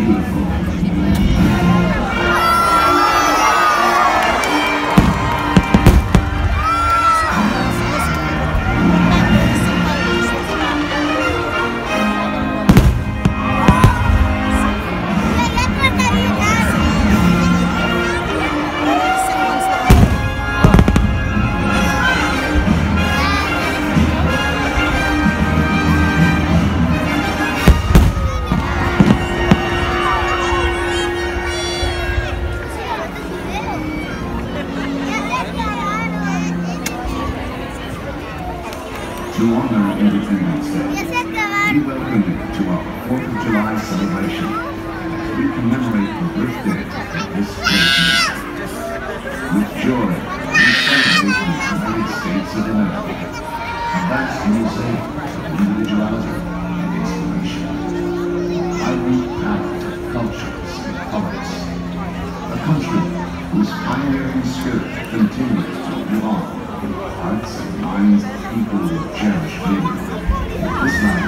beautiful. To honor Independence Day, we welcome you to our 4th of July celebration. We commemorate the birthday of this great nation. With joy, we celebrate the United States of America, a vast museum of individuality and inspiration. Vibrant palette of cultures and colors. A country whose pioneering spirit continues to live on in the hearts and minds of people who cherish freedom. This night,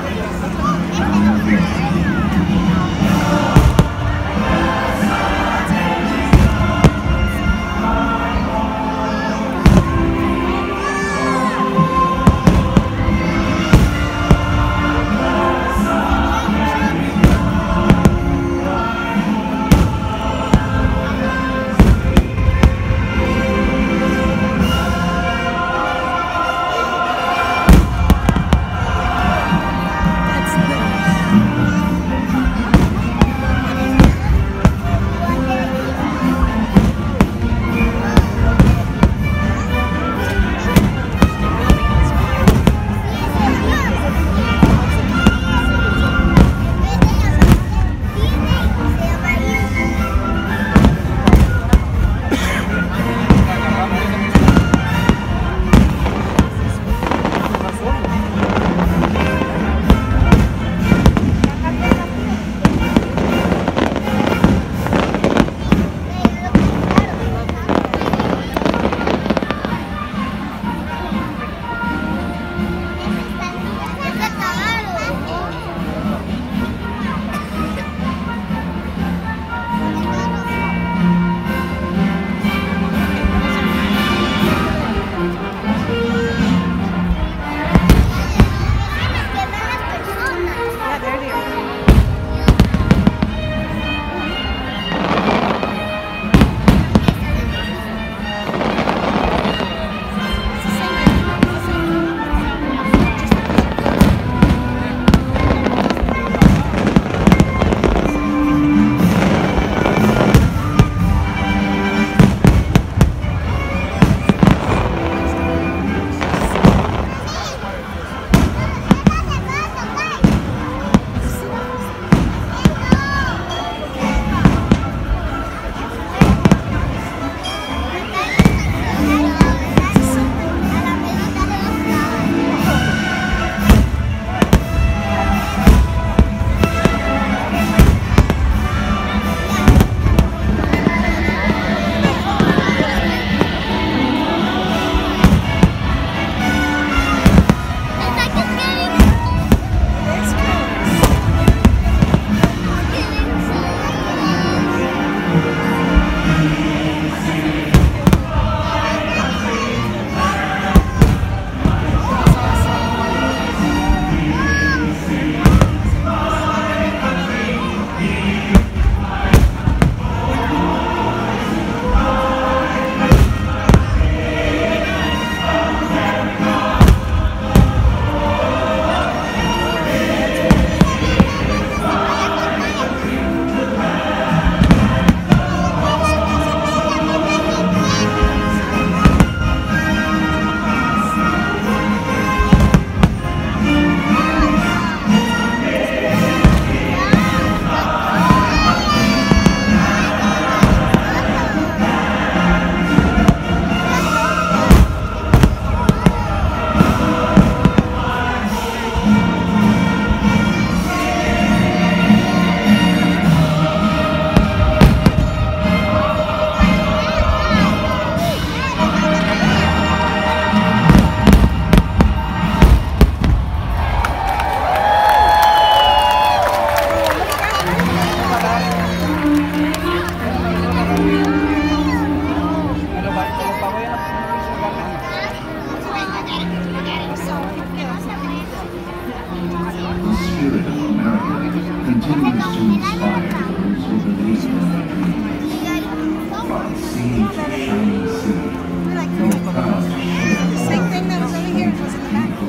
America continues to inspire those who believe in their dreams. From sea to shining sea, we are proud to share The same thing that was over here was in the back.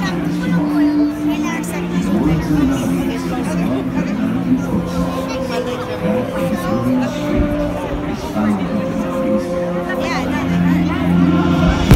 the words and melodies of the American folksong. That enduring spirit is found in the music. Yeah, I know, they heard.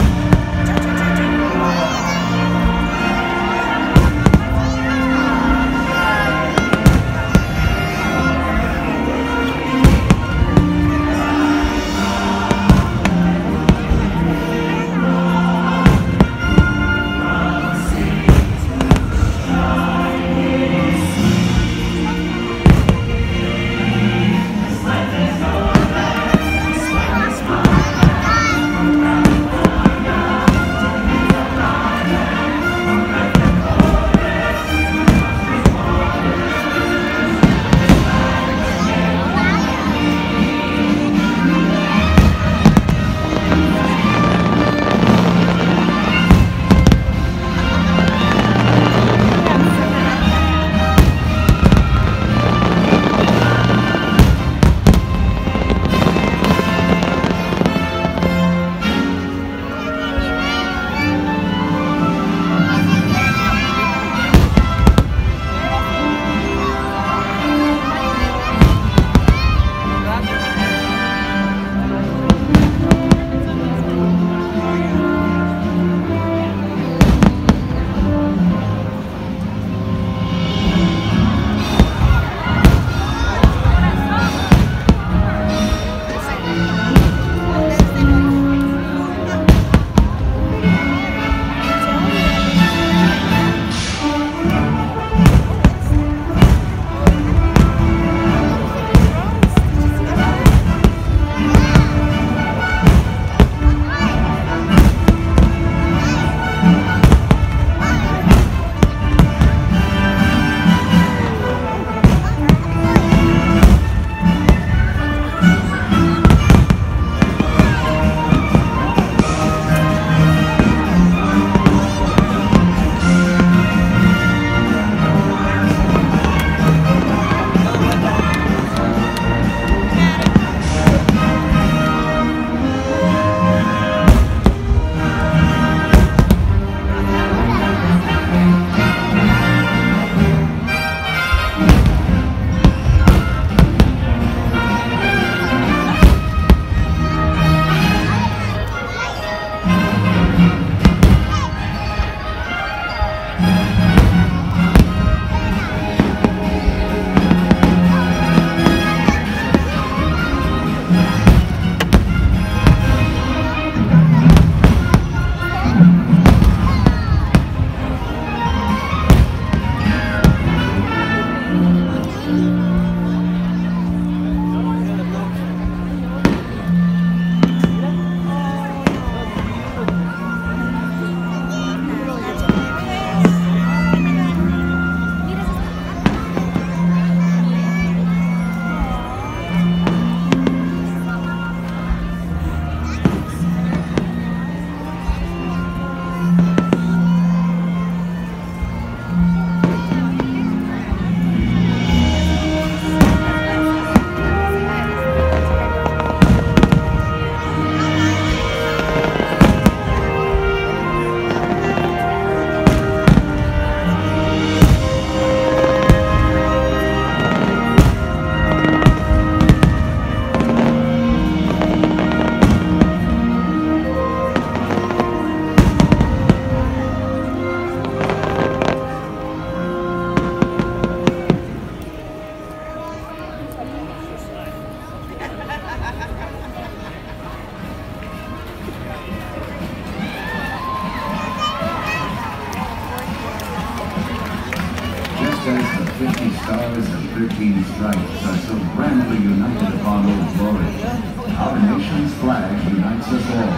as the 50 stars and 13 stripes are so grandly united upon Old Glory, our nation's flag unites us all.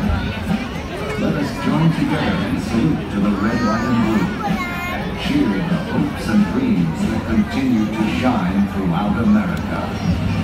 Let us join together in salute to the red, white, and blue, and cheer the hopes and dreams that continue to shine throughout America.